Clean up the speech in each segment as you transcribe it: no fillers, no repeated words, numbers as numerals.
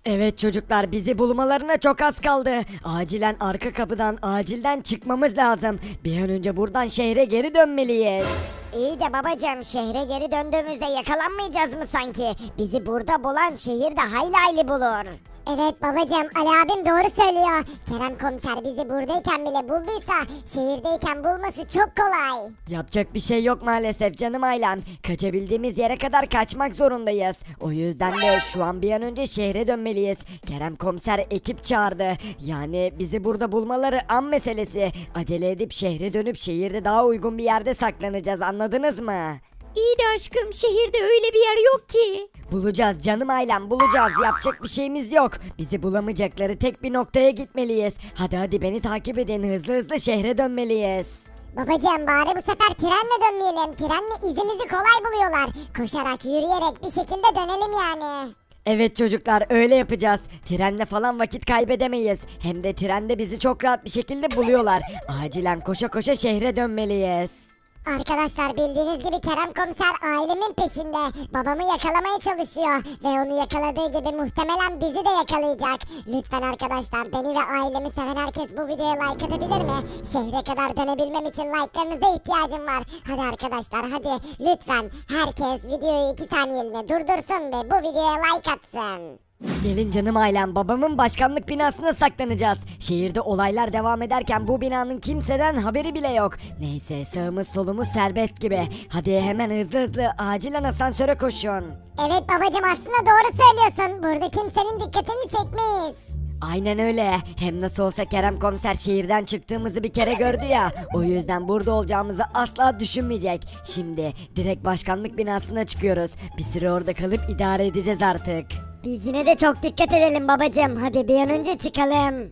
Evet çocuklar, bizi bulmalarına çok az kaldı. Acilen arka kapıdan acilden çıkmamız lazım. Bir an önce buradan şehre geri dönmeliyiz. İyi de babacığım, şehre geri döndüğümüzde yakalanmayacağız mı sanki? Bizi burada bulan şehirde hayli hayli bulur. Evet babacığım, Ali abim doğru söylüyor. Kerem komiser bizi buradayken bile bulduysa şehirdeyken bulması çok kolay. Yapacak bir şey yok maalesef canım ailem. Kaçabildiğimiz yere kadar kaçmak zorundayız. O yüzden de şu an bir an önce şehre dönmeliyiz. Kerem komiser ekip çağırdı. Yani bizi burada bulmaları an meselesi. Acele edip şehre dönüp şehirde daha uygun bir yerde saklanacağız, anladınız mı? İyi de aşkım, şehirde öyle bir yer yok ki. Bulacağız canım ailem, bulacağız. Yapacak bir şeyimiz yok. Bizi bulamayacakları tek bir noktaya gitmeliyiz. Hadi hadi beni takip edin, hızlı hızlı şehre dönmeliyiz. Babacığım bari bu sefer trenle dönmeyelim. Trenle izimizi kolay buluyorlar. Koşarak, yürüyerek bir şekilde dönelim yani. Evet çocuklar, öyle yapacağız. Trenle falan vakit kaybedemeyiz. Hem de trende bizi çok rahat bir şekilde buluyorlar. Acilen koşa koşa şehre dönmeliyiz. Arkadaşlar bildiğiniz gibi Kerem komiser ailemin peşinde. Babamı yakalamaya çalışıyor. Ve onu yakaladığı gibi muhtemelen bizi de yakalayacak. Lütfen arkadaşlar, beni ve ailemi seven herkes bu videoya like atabilir mi? Şehre kadar dönebilmem için like'larınıza ihtiyacım var. Hadi arkadaşlar hadi lütfen herkes videoyu 2 saniyeliğine durdursun ve bu videoya like atsın. Gelin canım ailem, babamın başkanlık binasına saklanacağız. Şehirde olaylar devam ederken bu binanın kimseden haberi bile yok. Neyse, sağımız solumuz serbest gibi. Hadi hemen hızlı hızlı acilen asansöre koşun. Evet babacım, aslında doğru söylüyorsun. Burada kimsenin dikkatini çekmeyiz. Aynen öyle. Hem nasıl olsa Kerem komiser şehirden çıktığımızı bir kere gördü ya. O yüzden burada olacağımızı asla düşünmeyecek. Şimdi direkt başkanlık binasına çıkıyoruz. Bir süre orada kalıp idare edeceğiz artık. Biz yine de çok dikkat edelim babacığım. Hadi bir an önce çıkalım.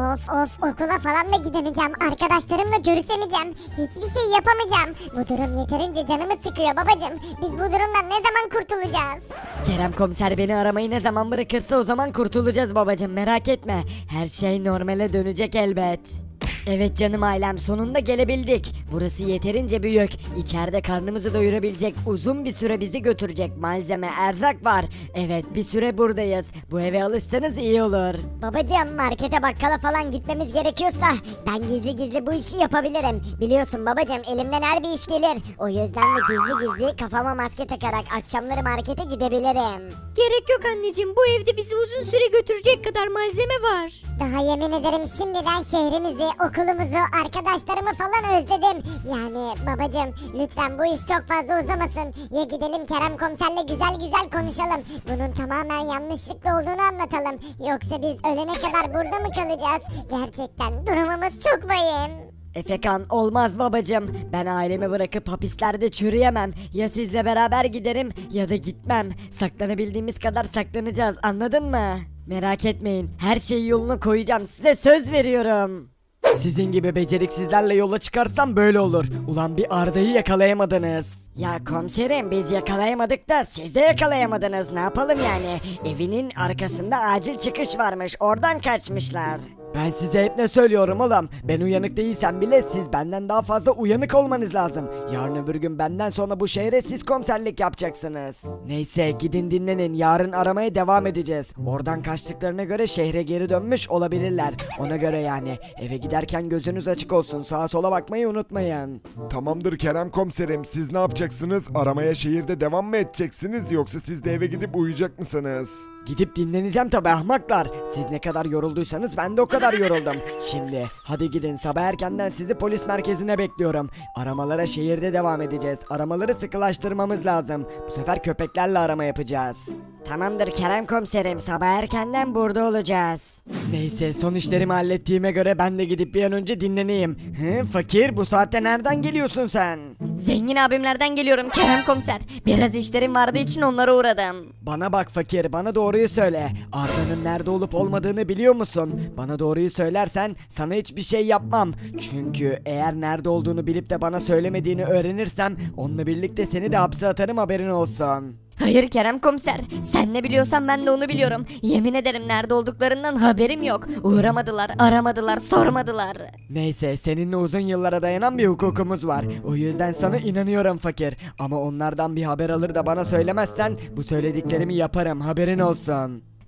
Of okula falan da gidemeyeceğim. Arkadaşlarımla görüşemeyeceğim. Hiçbir şey yapamayacağım. Bu durum yeterince canımı sıkıyor babacığım. Biz bu durumdan ne zaman kurtulacağız? Kerem komiser beni aramayı ne zaman bırakırsa o zaman kurtulacağız babacığım, merak etme. Her şey normale dönecek elbet. Evet canım ailem, sonunda gelebildik. Burası yeterince büyük. İçeride karnımızı doyurabilecek, uzun bir süre bizi götürecek malzeme, erzak var. Evet, bir süre buradayız. Bu eve alışsanız iyi olur. Babacığım, markete bakkala falan gitmemiz gerekiyorsa ben gizli gizli bu işi yapabilirim. Biliyorsun babacığım, elimden her bir iş gelir. O yüzden de gizli gizli kafama maske takarak akşamları markete gidebilirim. Gerek yok anneciğim, bu evde bizi uzun süre götürecek kadar malzeme var. Daha yemin ederim şimdiden şehrimizi, okulumuzu, arkadaşlarımı falan özledim. Yani babacığım lütfen bu iş çok fazla uzamasın. Ya gidelim Kerem komiserle güzel güzel konuşalım. Bunun tamamen yanlışlıkla olduğunu anlatalım. Yoksa biz ölene kadar burada mı kalacağız? Gerçekten durumumuz çok vahim. Efekan, olmaz babacığım. Ben ailemi bırakıp hapislerde çürüyemem. Ya sizle beraber giderim ya da gitmem. Saklanabildiğimiz kadar saklanacağız, anladın mı? Merak etmeyin, her şeyi yoluna koyacağım, size söz veriyorum. Sizin gibi beceriksizlerle yola çıkarsam böyle olur. Ulan bir Arda'yı yakalayamadınız. Ya komiserim, biz yakalayamadık da siz de yakalayamadınız, ne yapalım yani? Evinin arkasında acil çıkış varmış, oradan kaçmışlar. Ben size hep ne söylüyorum oğlum? Ben uyanık değilsem bile siz benden daha fazla uyanık olmanız lazım. Yarın öbür gün benden sonra bu şehre siz komiserlik yapacaksınız. Neyse, gidin dinlenin, yarın aramaya devam edeceğiz. Oradan kaçtıklarına göre şehre geri dönmüş olabilirler. Ona göre yani. Eve giderken gözünüz açık olsun, sağa sola bakmayı unutmayın. Tamamdır Kerem komiserim, siz ne yapacaksınız? Aramaya şehirde devam mı edeceksiniz yoksa siz de eve gidip uyuyacak mısınız? Gidip dinleneceğim tabi ahmaklar. Siz ne kadar yorulduysanız ben de o kadar yoruldum. Şimdi hadi gidin, sabah erkenden sizi polis merkezine bekliyorum. Aramalara şehirde devam edeceğiz. Aramaları sıkılaştırmamız lazım. Bu sefer köpeklerle arama yapacağız. Tamamdır Kerem komiserim, sabah erkenden burada olacağız. Neyse, son işlerimi hallettiğime göre ben de gidip bir an önce dinleneyim. Fakir, bu saatte nereden geliyorsun sen? Zengin abimlerden geliyorum Kerem komiser. Biraz işlerim vardığı için onlara uğradım. Bana bak fakir, bana doğruyu söyle. Arda'nın nerede olup olmadığını biliyor musun? Bana doğruyu söylersen sana hiçbir şey yapmam. Çünkü eğer nerede olduğunu bilip de bana söylemediğini öğrenirsem onunla birlikte seni de hapse atarım, haberin olsun. Hayır Kerem komiser, sen ne biliyorsan ben de onu biliyorum. Yemin ederim nerede olduklarından haberim yok. Uğramadılar, aramadılar, sormadılar. Neyse, seninle uzun yıllara dayanan bir hukukumuz var. O yüzden sana inanıyorum fakir. Ama onlardan bir haber alır da bana söylemezsen bu söylediklerimi yaparım, haberin olsun.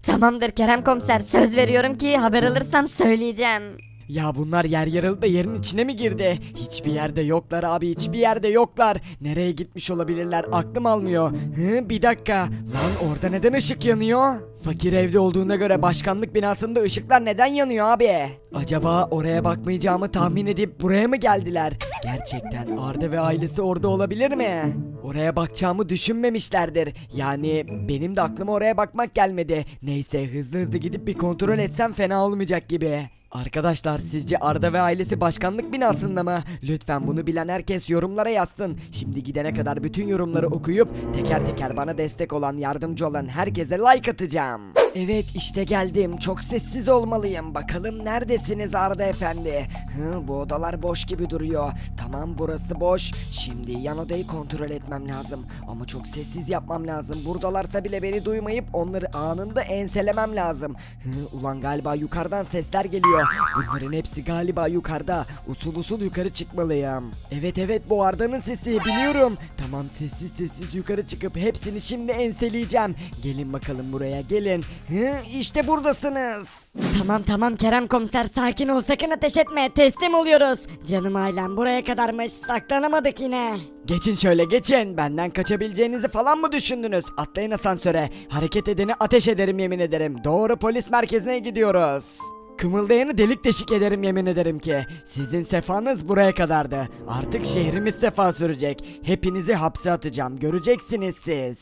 Tamamdır Kerem komiser, söz veriyorum ki haber alırsam söyleyeceğim. Ya bunlar yer yarıldı da yerin içine mi girdi? Hiçbir yerde yoklar abi, hiçbir yerde yoklar. Nereye gitmiş olabilirler, aklım almıyor. Bir dakika, lan orada neden ışık yanıyor? Fakir evde olduğuna göre başkanlık binasında ışıklar neden yanıyor abi? Acaba oraya bakmayacağımı tahmin edip buraya mı geldiler? Gerçekten Arda ve ailesi orada olabilir mi? Oraya bakacağımı düşünmemişlerdir. Yani benim de aklıma oraya bakmak gelmedi. Neyse, hızlı hızlı gidip bir kontrol etsem fena olmayacak gibi. Arkadaşlar, sizce Arda ve ailesi başkanlık binasında mı? Lütfen bunu bilen herkes yorumlara yazsın. Şimdi gidene kadar bütün yorumları okuyup teker teker bana destek olan, yardımcı olan herkese like atacağım. Evet, işte geldim. Çok sessiz olmalıyım. Bakalım neredesiniz Arda efendi? Bu odalar boş gibi duruyor. Tamam, burası boş. Şimdi yan odayı kontrol etmem lazım. Ama çok sessiz yapmam lazım. Buradalarsa bile beni duymayıp onları anında enselemem lazım. Ulan galiba yukarıdan sesler geliyor. Bunların hepsi galiba yukarıda. Usul usul yukarı çıkmalıyım. Evet, bu Arda'nın sesi, biliyorum. Tamam, sessiz yukarı çıkıp hepsini şimdi enseleyeceğim. Gelin bakalım buraya, gelin. İşte buradasınız. Tamam Kerem komiser, sakin ol, sakın ateş etme, teslim oluyoruz. Canım ailem, buraya kadarmış, saklanamadık yine. Geçin şöyle, geçin. Benden kaçabileceğinizi falan mı düşündünüz? Atlayın asansöre. Hareket edeni ateş ederim, yemin ederim. Doğru polis merkezine gidiyoruz. Kımıldayanı delik deşik ederim, yemin ederim ki. Sizin sefanız buraya kadardı. Artık şehrimiz sefa sürecek. Hepinizi hapse atacağım. Göreceksiniz siz.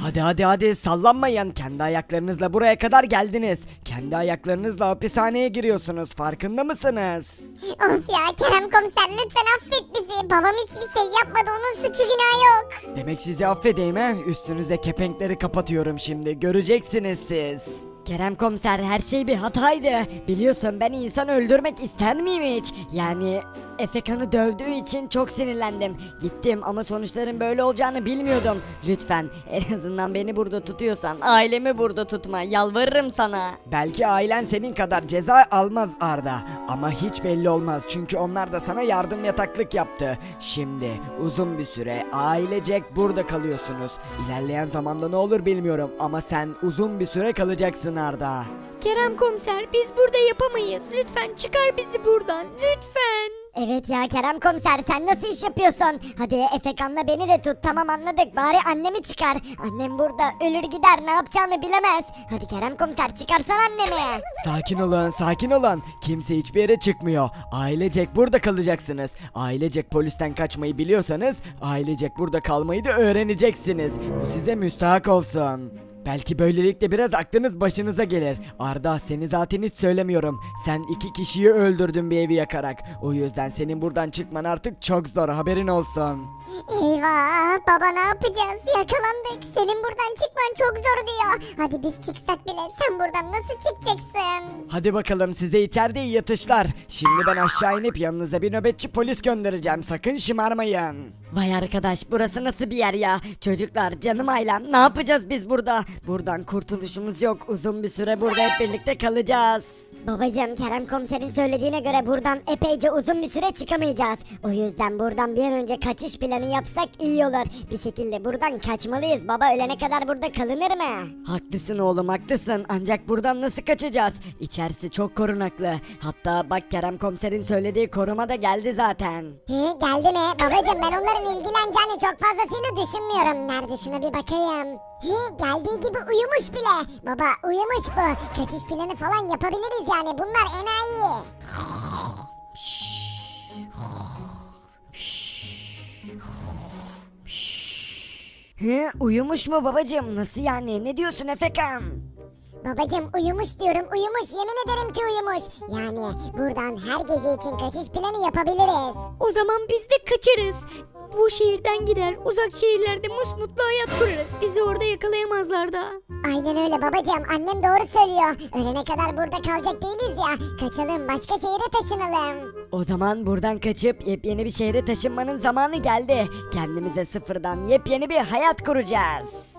Hadi sallanmayın. Kendi ayaklarınızla buraya kadar geldiniz. Kendi ayaklarınızla hapishaneye giriyorsunuz. Farkında mısınız? Of ya Kerem komiser, lütfen affet bizi. Babam hiçbir şey yapmadı, onun suçu günahı yok. Demek sizi affedeyim he? Üstünüze kepenkleri kapatıyorum şimdi. Göreceksiniz siz. Kerem komiser, her şey bir hataydı. Biliyorsun, ben insan öldürmek ister miyim hiç? Yani Efekan'ı dövdüğü için çok sinirlendim. Gittim ama sonuçların böyle olacağını bilmiyordum. Lütfen en azından beni burada tutuyorsan ailemi burada tutma, yalvarırım sana. Belki ailen senin kadar ceza almaz Arda. Ama hiç belli olmaz, çünkü onlar da sana yardım yataklık yaptı. Şimdi uzun bir süre ailecek burada kalıyorsunuz. İlerleyen zamanda ne olur bilmiyorum ama sen uzun bir süre kalacaksın Arda. Kerem komiser, biz burada yapamayız. Lütfen çıkar bizi buradan, lütfen. Evet ya Kerem komiser, sen nasıl iş yapıyorsun? Hadi Efekan'la beni de tut, tamam anladık, bari annemi çıkar. Annem burada ölür gider, ne yapacağını bilemez. Hadi Kerem komiser, çıkarsan annemi. Sakin olun. Kimse hiçbir yere çıkmıyor. Ailecek burada kalacaksınız. Ailecek polisten kaçmayı biliyorsanız ailecek burada kalmayı da öğreneceksiniz. Bu size müstahak olsun. Belki böylelikle biraz aklınız başınıza gelir. Arda, seni zaten hiç söylemiyorum. Sen 2 kişiyi öldürdün bir evi yakarak. O yüzden senin buradan çıkman artık çok zor, haberin olsun. Eyvah baba, ne yapacağız? Yakalandık. Senin buradan çıkman çok zor diyor. Hadi biz çıksak bile sen buradan nasıl çıkacaksın? Hadi bakalım, size içeride iyi yatışlar. Şimdi ben aşağı inip yanınıza bir nöbetçi polis göndereceğim. Sakın şımarmayın. Vay arkadaş, burası nasıl bir yer ya? Çocuklar, canım ailem, ne yapacağız biz burada? Buradan kurtuluşumuz yok. Uzun bir süre burada hep birlikte kalacağız. Babacım, Kerem komiserin söylediğine göre buradan epeyce uzun bir süre çıkamayacağız. O yüzden buradan bir an önce kaçış planı yapsak iyi olur. Bir şekilde buradan kaçmalıyız. Baba, ölene kadar burada kalınır mı? Haklısın oğlum, haklısın. Ancak buradan nasıl kaçacağız? İçerisi çok korunaklı. Hatta bak, Kerem komiserin söylediği koruma da geldi zaten. Geldi mi? Babacım, ben onların ilgileneceğini çok fazlasıyla düşünmüyorum. Nerede, şuna bir bakayım. Geldiği gibi uyumuş bile. Baba, uyumuş bu. Kaçış planı falan yapabiliriz yani. Bunlar enayi. Uyumuş mu babacığım? Nasıl yani? Ne diyorsun Efekan? Babacım, uyumuş diyorum, uyumuş. Yemin ederim ki uyumuş. Yani buradan her gece için kaçış planı yapabiliriz. O zaman biz de kaçarız. Bu şehirden gider, uzak şehirlerde musmutlu hayat kurarız. Bizi orada yakalayamazlar da. Aynen öyle babacığım, annem doğru söylüyor. Ölene kadar burada kalacak değiliz ya. Kaçalım, başka şehire taşınalım. O zaman buradan kaçıp yepyeni bir şehre taşınmanın zamanı geldi. Kendimize sıfırdan yepyeni bir hayat kuracağız.